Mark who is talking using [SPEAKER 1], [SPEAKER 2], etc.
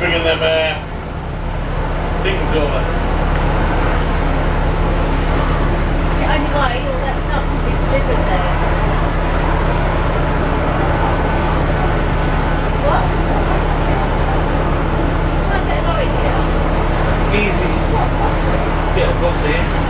[SPEAKER 1] bringing them things over.
[SPEAKER 2] It's the only way all that stuff can be delivered there. What? Try and get a lorry here.
[SPEAKER 1] Easy.
[SPEAKER 2] What? What's it?
[SPEAKER 1] Get a bus here.